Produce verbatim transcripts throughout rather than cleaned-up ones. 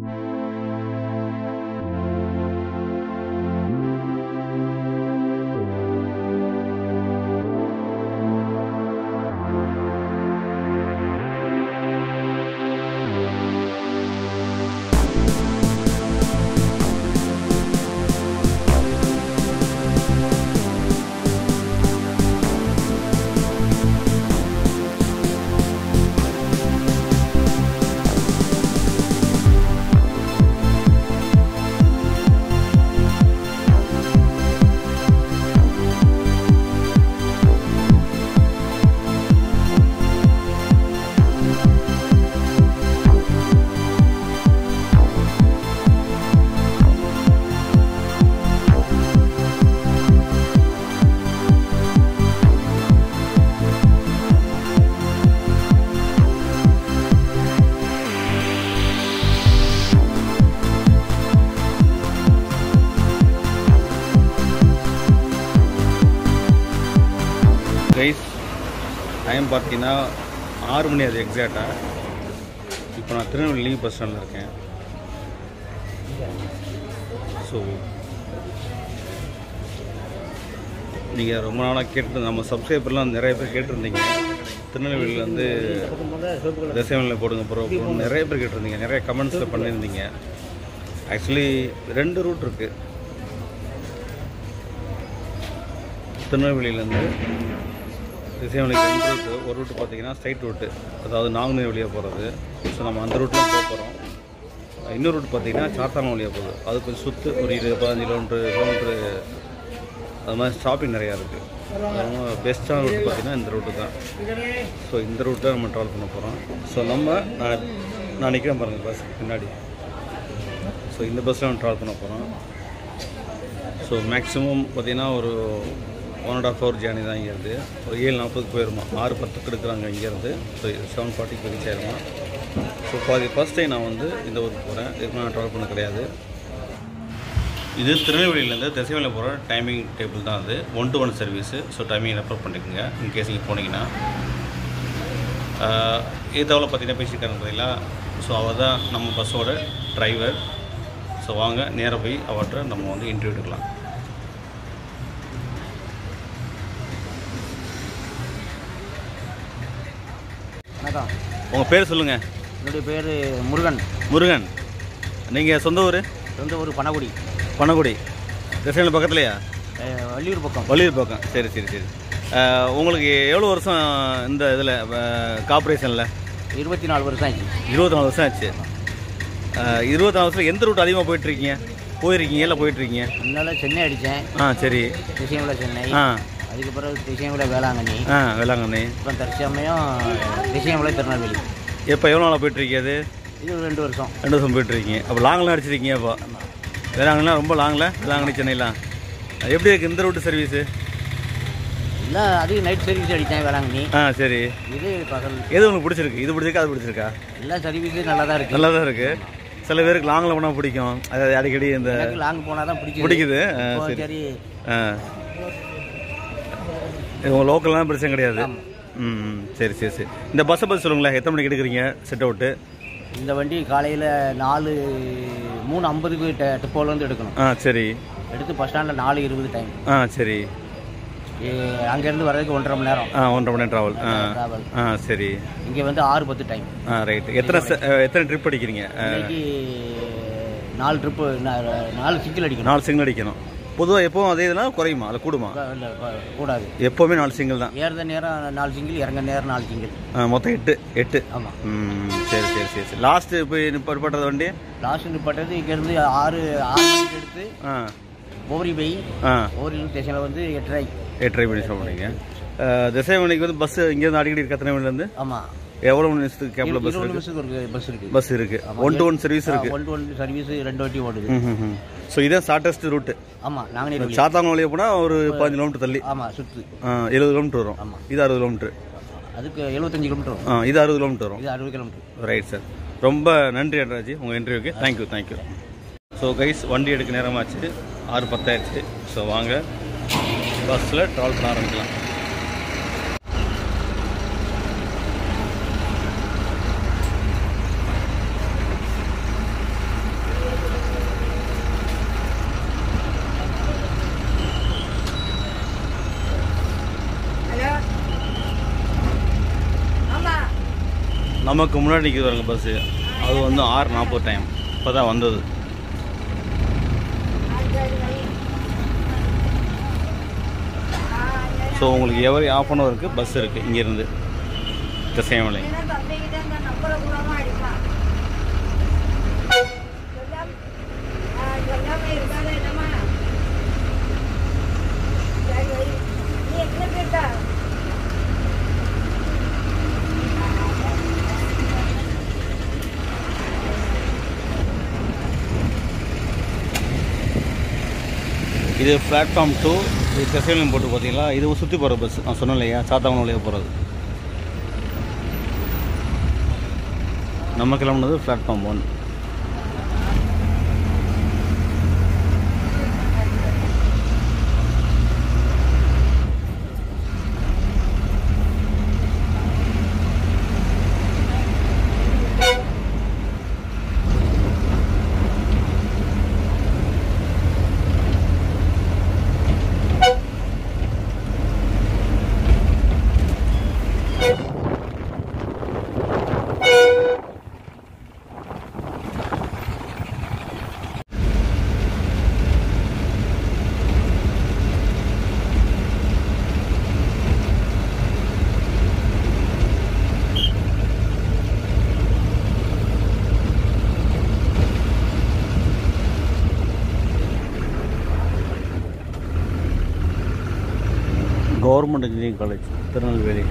Guys time பார்த்தீங்கன்னா ஆறு மணி அது எக்ஸாக்டாக. இப்போ நான் திருநெல்வேலி பஸ் ஸ்டாண்டில் இருக்கேன். ஸோ நீங்கள் ரொம்ப நாளாக கேட்டு நம்ம சப்ஸ்கிரைபர்லாம் நிறைய பேர் கேட்டிருந்தீங்க, திருநெல்வேலியில் வந்து திசையன்விள்ளை போடுங்க ப்ரோ நிறைய பேர் கேட்டிருந்தீங்க, நிறைய கமெண்ட்ஸில் பண்ணியிருந்தீங்க. ஆக்சுவலி ரெண்டு ரூட் இருக்குது திருநெல்வேலியிலேருந்து திசையன்விள்ளைக்கு. ரெண்டு ரூட்டு, ஒரு ரூட்டு பார்த்தீங்கன்னா ஸ்ட்ரைட் ரூட்டு, அதாவது நாங்குநேரி வழியாக போகிறது. ஸோ நம்ம அந்த ரூட்டில் போக போகிறோம். இன்னொரு ரூட் பார்த்தீங்கன்னா சாத்தான வழியாக போகுது, அது கொஞ்சம் சுற்று ஒரு இருபது பதினஞ்சு கிலோமீட்ரு கிலோமீட்ரு அது மாதிரி ஷாப்பிங் நிறையா இருக்குது. அதனால பெஸ்ட்டான ரூட் பார்த்திங்கன்னா இந்த ரூட்டு தான். ஸோ இந்த ரூட் தான் நம்ம ட்ராவல் பண்ண போகிறோம். ஸோ நம்ம நான் நான் நிற்கிறேன் பாருங்கள் பஸ் பின்னாடி. ஸோ இந்த பஸ்ஸில் நம்ம ட்ராவல் பண்ண போகிறோம். ஸோ மேக்ஸிமம் பார்த்திங்கன்னா ஒரு one and half hour journey தான் இங்கேருந்து. ஒரு ஏழு நாற்பதுக்கு போயிடுமா, ஆறு பத்துக்கு எடுக்கிறாங்க இங்கேருந்து. ஸோ செவன் ஃபார்ட்டிக்கு ரீச் ஆயிடுமா. ஸோ பாதி ஃபஸ்ட் டைம் நான் வந்து இந்த ஊருக்கு போகிறேன், இதுக்கு நான் ட்ராவல் பண்ண கிடையாது. இது திருநெல்வேலியிலேருந்து திசையன்விள்ளை போகிற டைமிங் டேபிள் தான் அது, one to one service. So timing refer பண்ணிக்கோங்க இன்கேஸ் நீங்கள் போனீங்கன்னா. இது தவிர பார்த்தீங்கன்னா பேசியிருக்காங்க பார்த்தீங்களா. ஸோ அவள் தான் நம்ம பஸ்ஸோட டிரைவர். ஸோ வாங்க நேராக போய் அவர்கிட்ட நம்ம வந்து இன்டர்வியூ எடுக்கலாம். வணக்கம், உங்கள் பேர் சொல்லுங்கள். என்னுடைய பேர் முருகன். முருகன், நீங்கள் சொந்த ஊர்? சொந்த ஊர் பனகுடி. பனகுடி திசையன்விள்ளை பக்கத்துலையா? வள்ளியூர் பக்கம். வள்ளியூர் பக்கம், சரி சரி சரி. உங்களுக்கு எவ்வளோ வருஷம் இந்த இதில் கார்பரேஷனில்? இருபத்தி நாலு வருஷம் ஆச்சு. இருபத்தி நாலு வருஷம் ஆச்சு. இருபத்தி நாலு வருஷத்தில் எந்த ரூட் அதிகமாக போயிட்டுருக்கீங்க? போயிருக்கீங்க இல்லை போயிட்டுருக்கீங்க? முன்னால் சென்னை அடித்தேன். ஆ சரி. திசையன்விள்ளை சென்னை. ஆ அதுக்கு பிறகு திசையன்விள்ளை வேளாங்கண்ணி. ஆ வேளாங்கண்ணி. இப்போ தற்சமயம் திசையன்விள்ளை திருநெல்வேலி. எப்போ எவ்வளோ நாளாக போயிட்டுருக்கீங்க? அது இது ரெண்டு வருஷம். ரெண்டு வருஷம் போயிட்டுருக்கீங்க. அப்போ லாங்கெலாம் அடிச்சிருக்கீங்க. அப்போ வேளாங்கண்ணா ரொம்ப லாங்கில், வேளாங்கண்ணி சென்னைலாம் எப்படி இருக்குது இந்த ரூட்டு சர்வீஸு? இல்லை, அதுக்கு நைட் சர்வீஸ் அடித்தேன் வேளாங்கண்ணி. ஆ சரி. இது பகல். எது உங்களுக்கு பிடிச்சிருக்கு? இது பிடிச்சிருக்கா அது பிடிச்சிருக்கா? எல்லா சர்வீஸும் நல்லா தான் இருக்குது. நல்லா தான் இருக்குது. சில பேருக்கு லாங்கில் போனால் பிடிக்கும், அதாவது அடிக்கடி இந்த லாங் போனால் தான் பிடிக்கும். பிடிக்குது. சரி. ஆ உங்கள் லோக்கல்லாம் பிரச்சனை கிடையாது. ம் சரி சரி சரி. இந்த பஸ்ஸை பற்றி சொல்லுங்களேன், எத்தனை மணிக்கு எடுக்கிறீங்க செட் அவுட்டு? இந்த வண்டி காலையில் நாலு மூணு ஐம்பதுக்கு டிப்போலேருந்து எடுக்கணும். ஆ சரி. எடுத்து பஸ் ஸ்டாண்டில் நாலு இருபது டைம். ஆ சரி. அங்கேருந்து வர்றதுக்கு ஒன்றரை மணி நேரம். ஆ ஒன்றரை மணி நேரம் ட்ராவல். ஆ ட்ராவல். ஆ சரி. இங்கே வந்து ஆறு பத்து டைம். ஆ ரைட்டு. எத்தனை எத்தனை ட்ரிப் அடிக்கிறீங்க? இன்னைக்கு நாலு ட்ரிப்பு, நாலு சிங்கிள் அடிக்கணும். நாலு சிங்கிள் அடிக்கணும். பொதுவாக எப்போவும் அதே இதெல்லாம் குறையுமா இல்லை கூடுமா? இல்லை கூடாது, எப்போவுமே நாலு சிங்கிள் தான். ஏறுத நேரம் நாலு சிங்கிள், இறங்க நேரம் நாலு சிங்கிள். ஆ மொத்தம் எட்டு எட்டு. ஆமாம். ம் சரி சரி சரி சரி. லாஸ்ட்டு போய் நிப்பாட்டுறது வண்டி? லாஸ்ட்டு நிப்பாட்டுறது இங்கேருந்து ஆறு ஆறு மணிக்கு எடுத்து ஆ ஓவரி போய் ஆ ஓவரி ஸ்டேஷனில் வந்து எட்டரை எட்டரை மணி சொல்கிறீங்க. திசையன்விள்ளைக்கு வந்து பஸ் இங்கேருந்து அடிக்கடி இருக்கா திருநெல்வேலியிலேருந்து? ஆமாம். எவ்வளோ நிமிஷத்துக்கு கேப்ல பஸ் இருக்கு? பஸ் இருக்கு பஸ் இருக்கு ஒன் டு ஒன் சர்வீஸ் இருக்கு. ஒன் டு ஒன் சர்வீஸ் ரெண்டு வண்டி ஓடுது. ஸோ இதான் ஷார்ட்டஸ்ட் ரூட்டு. ஆமாம். நாங்கள் சாத்தாங்க வழியாக போனால் ஒரு பதினஞ்சு கிலோமீட்டர் தள்ளி. ஆமாம் சுற்று எழுபது கிலோமீட்டர் வரும். ஆமாம். இது அறுபது கிலோமீட்டர். அதுக்கு எழுபத்தஞ்சு கிலோமீட்டர் வரும். ஆ இது அறுபது கிலோமீட்டர் வரும். இது அறுபது கிலோமீட்டர். ரைட் சார், ரொம்ப நன்றி அட்ராஜி உங்கள் இன்டர்வியூக்கு. Thank you thank you. ஸோ கைஸ் வண்டி எடுக்க நேரமாச்சு, ஆறு பத்தாயிடுச்சு. ஸோ வாங்க பஸ்ஸில் ட்ராவல் பண்ண ஆரம்பிக்கலாம். நமக்கு முன்னாடி நிற்கிது பாருங்க பஸ்ஸு, அது வந்து ஆறு நாற்பது டைம் இப்போ தான் வந்தது. ஸோ உங்களுக்கு எவரி ஆஃப் அன் ஹவருக்கு பஸ் இருக்குது இங்கேருந்து திசையன்விளை. இது பிளாட்ஃபார்ம் டூ. இது திசையன்விளை போட்டு பார்த்தீங்களா, இது சுற்றி போகிற பஸ் நான் சொன்னேன் இல்லையா, சாத்தாங்குளம் வழியாக போகிறது. நம்ம கிளம்புனது platform one. Government engineering college Tirunelveli.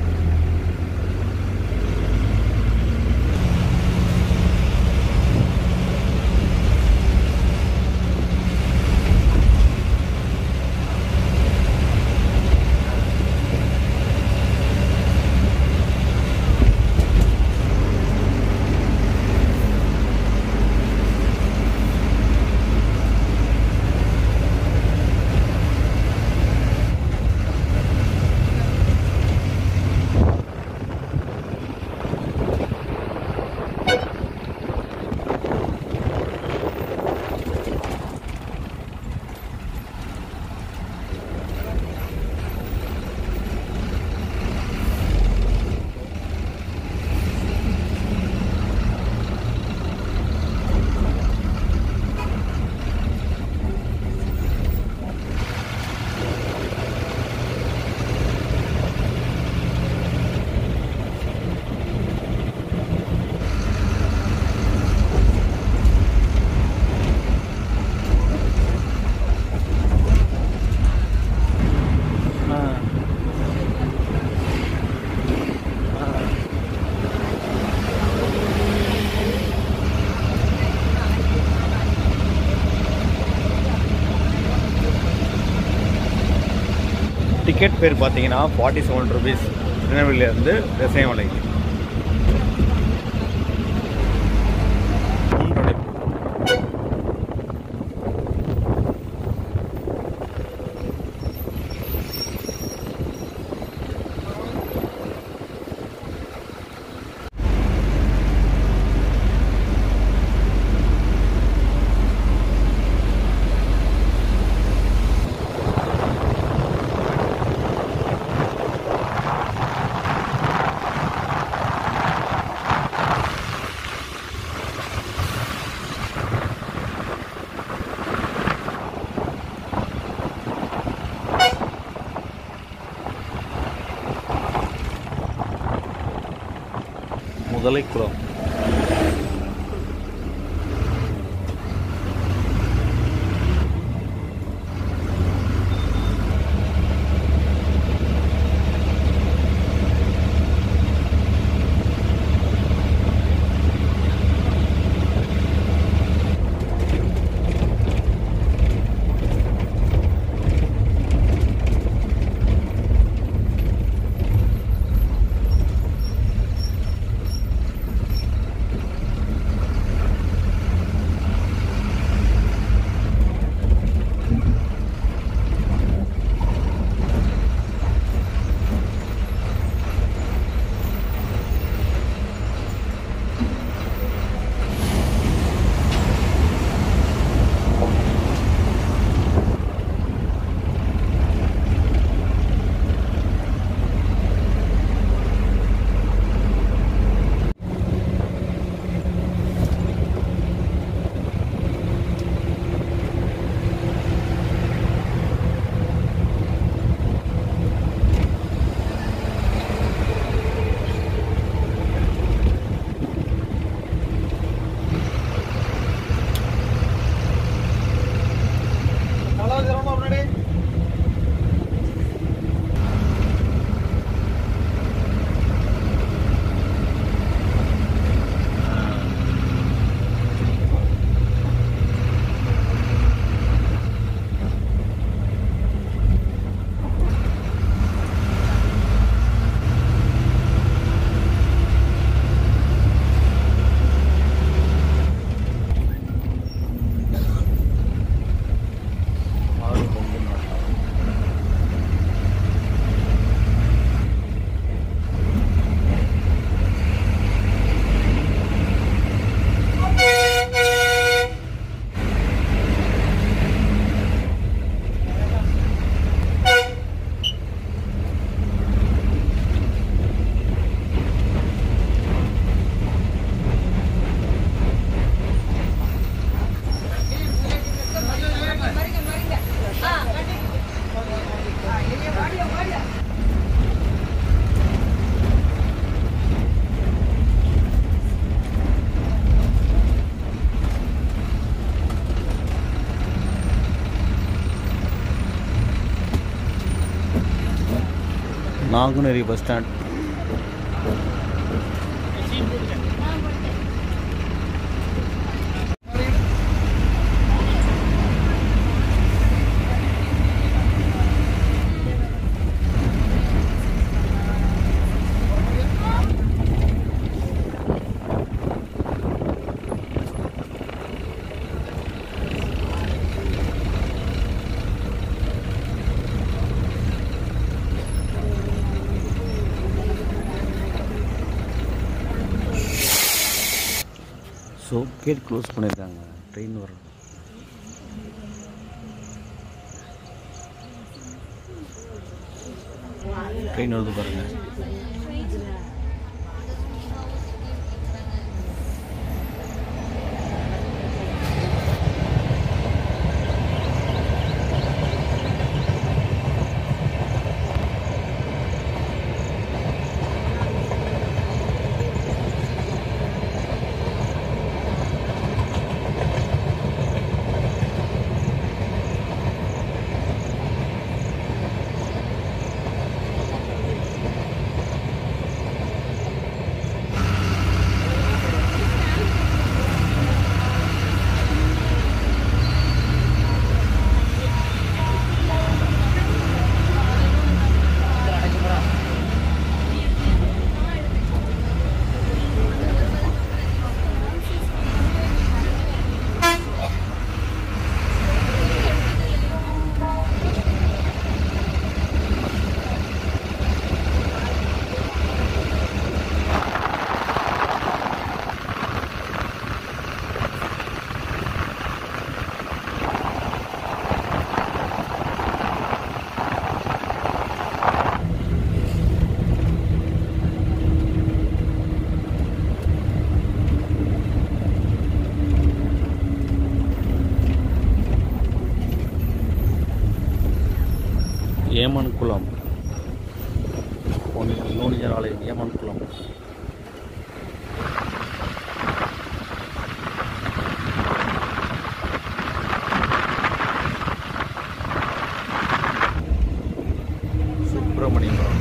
Ticket fare பார்த்தீங்கன்னா ஃபார்ட்டி செவன் ருபீஸ் திருநெல்வேலியிலேருந்து திசையன்விளைக்கு. Muthalaikulam. Nanguneri bus stand. So gate close பண்ணியிருக்காங்க, ட்ரெயின் வரும். ட்ரெயின் வருது பாருங்கள். ஏமன்குளம், நோனிஜர் ஆலயம், ஏமன்குளம். சுப்பிரமணியம்.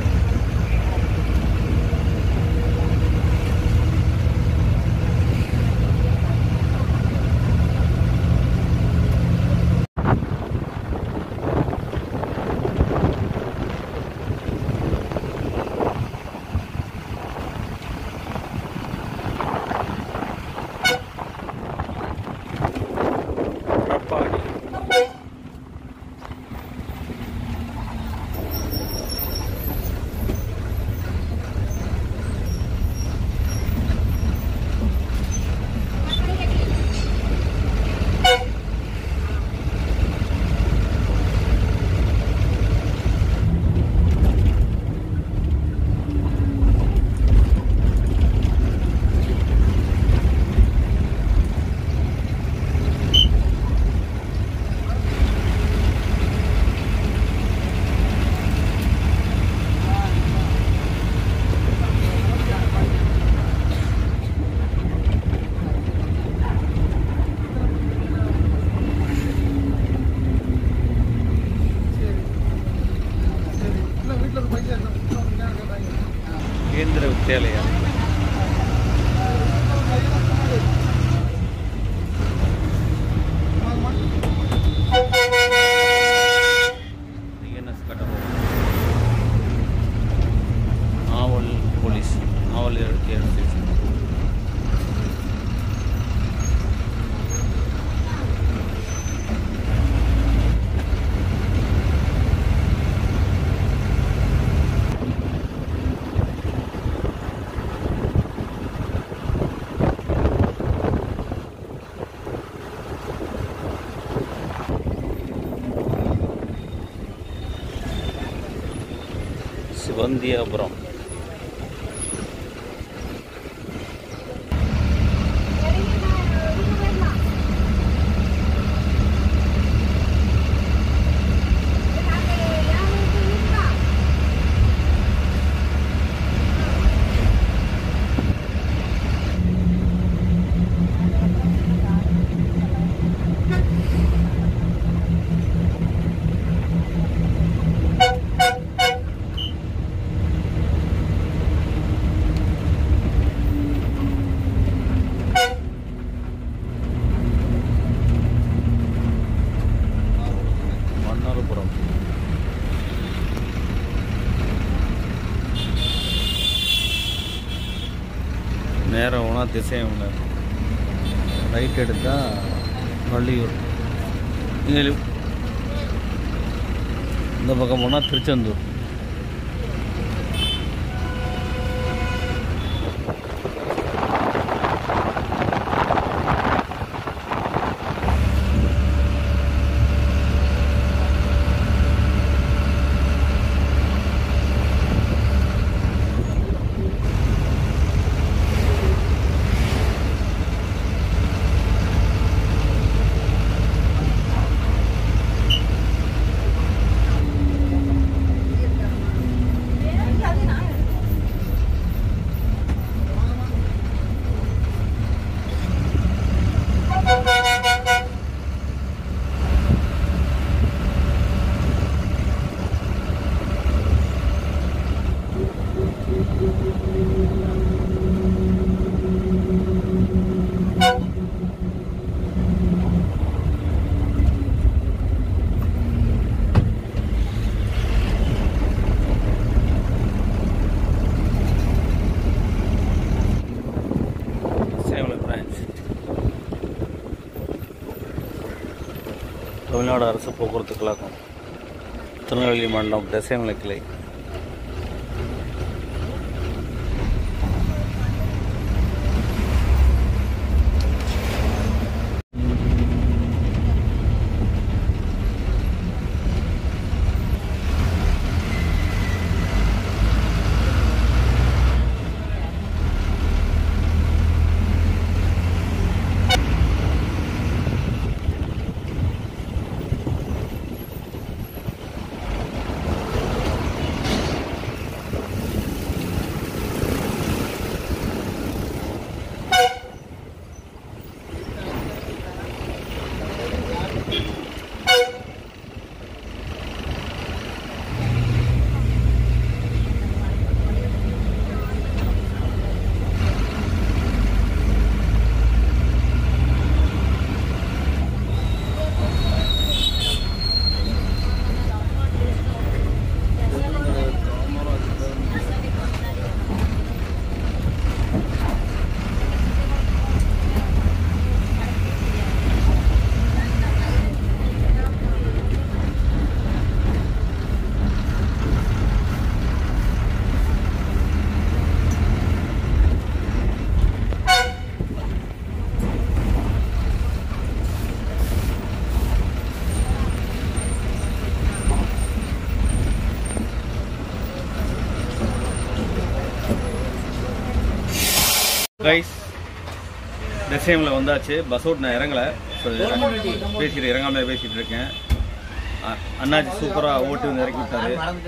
கேந்திர வித்யாலயா. டிஎன்எஸ் கட்டபொம்மன், நாவல் போலீஸ், நாவல் ஸ்டேஷன். சிவந்தியாபுரம். போனால் திசையன்விள்ளை, ரைட் எடுத்தால் வள்ளியூர், இங்கே இந்த பக்கம் போனால் திருச்செந்தூர். தமிழ்நாடு அரசு போக்குவரத்து கழகம், திருநெல்வேலி மண்டலம், திசையன்விள்ளை கிளை. கைஸ், திசையன்விள்ளை வந்தாச்சு. பஸ் ஓட்டு நான் இறங்கலை, பேசிட்டு இறங்காமல் பேசிகிட்டு இருக்கேன். அண்ணாச்சி சூப்பராக ஓட்டு வந்து இறக்கி விட்டாரு.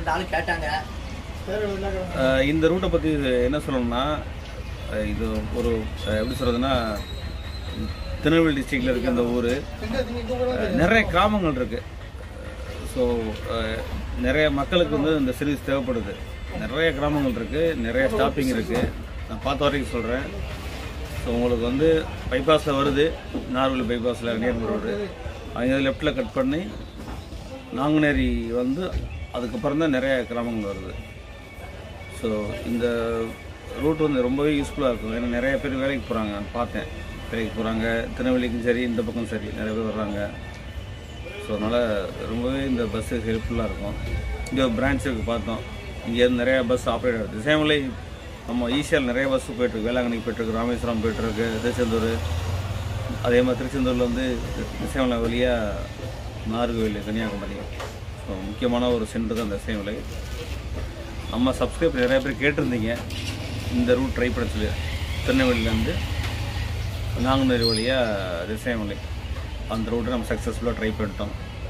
இந்த ரூட்டை பற்றி என்ன சொல்லணும்னா, இது ஒரு எப்படி சொல்கிறதுன்னா, திருநெல்வேலி டிஸ்ட்ரிக்டில் இருக்குது இந்த ஊர். நிறைய கிராமங்கள் இருக்குது. ஸோ நிறைய மக்களுக்கு வந்து இந்த சர்வீஸ் தேவைப்படுது. நிறைய கிராமங்கள் இருக்குது, நிறைய ஸ்டாப்பிங் இருக்குது. நான் பார்த்த வரைக்கும் சொல்கிறேன். ஸோ உங்களுக்கு வந்து பைபாஸில் வருது, நார்வல் பைபாஸில் நேர்ம ரோடு, அங்கே லெஃப்டில் கட் பண்ணி நாங்குநேரி வந்து அதுக்கப்புறம் தான் நிறைய கிராமங்கள் வருது. ஸோ இந்த ரூட் வந்து ரொம்பவே யூஸ்ஃபுல்லாக இருக்கும். ஏன்னா நிறைய பேர் வேலைக்கு போகிறாங்க, பார்த்தேன் வேலைக்கு போகிறாங்க. திருநெல்வேலிக்கும் சரி, இந்த பக்கம் சரி, நிறைய பேர் வர்றாங்க. ஸோ அதனால் ரொம்பவே இந்த பஸ்ஸு ஹெல்ப்ஃபுல்லாக இருக்கும். இங்கே ஒரு பிரான்ச் இருக்குது, பார்த்தோம். இங்கேருந்து நிறையா பஸ் ஆப்ரேட் ஆகுது. திசையன்விள்ளை நம்ம ஈஸியாக நிறைய பஸ்ஸு போய்ட்டுருக்கு. வேளாங்கண்ணிக்கு போய்ட்டுருக்கு, ராமேஸ்வரம் போய்ட்டுருக்கு, திருச்செந்தூர். அதே மாதிரி திருச்செந்தூரில் வந்து திசையன்விள்ளை வழியாக நாகர்கோவில், கன்னியாகுமரி. ஸோ முக்கியமான ஒரு சென்டர் தான் திசையன்விள்ளை. நம்ம சப்ஸ்கிரைப் நிறைய பேர் கேட்டிருந்தீங்க இந்த ரூட் ட்ரை பண்ண சொல்லி. திருநெல்வேலியிலேருந்து நாங்குநேரி வழியாக திசையன்விள்ளை அந்த ரூட்டை நம்ம சக்ஸஸ்ஃபுல்லாக ட்ரை பண்ணிட்டோம்.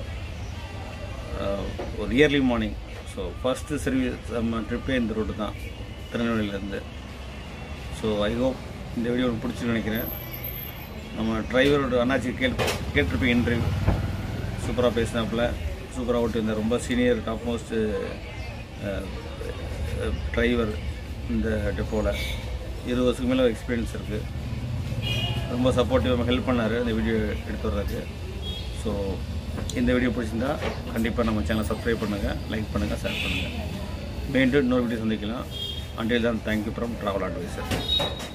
ஒரு early morning. So first service நம்ம ட்ரிப்பே இந்த ரூட்டு தான், திருநெல்வேலியிலேருந்து. ஸோ ஐ ஹோப் இந்த வீடியோ உங்களுக்கு பிடிச்சின்னு நினைக்கிறேன். நம்ம டிரைவரோட அண்ணாச்சி கேட் கேட்டிருப்பேன் இன்டர்வியூ. சூப்பராக பேசினாப்புல, சூப்பராக ஓட்டு இருந்தார். ரொம்ப சீனியர் டாப் மோஸ்ட்டு டிரைவர் இந்த டெப்போவில். இருபது வருஷத்துக்கு மேலே எக்ஸ்பீரியன்ஸ் இருக்குது. ரொம்ப சப்போர்ட்டிவாக ஹெல்ப் பண்ணார் இந்த வீடியோ எடுத்து வர்றதுக்கு. ஸோ இந்த வீடியோ பிடிச்சிருந்தா கண்டிப்பாக நம்ம சேனலை சப்ஸ்கிரைப் பண்ணுங்கள், லைக் பண்ணுங்கள், ஷேர் பண்ணுங்கள். மீண்டும் இன்னொரு வீடியோ சந்திக்கலாம். Until then, thank you from Travel Advisor.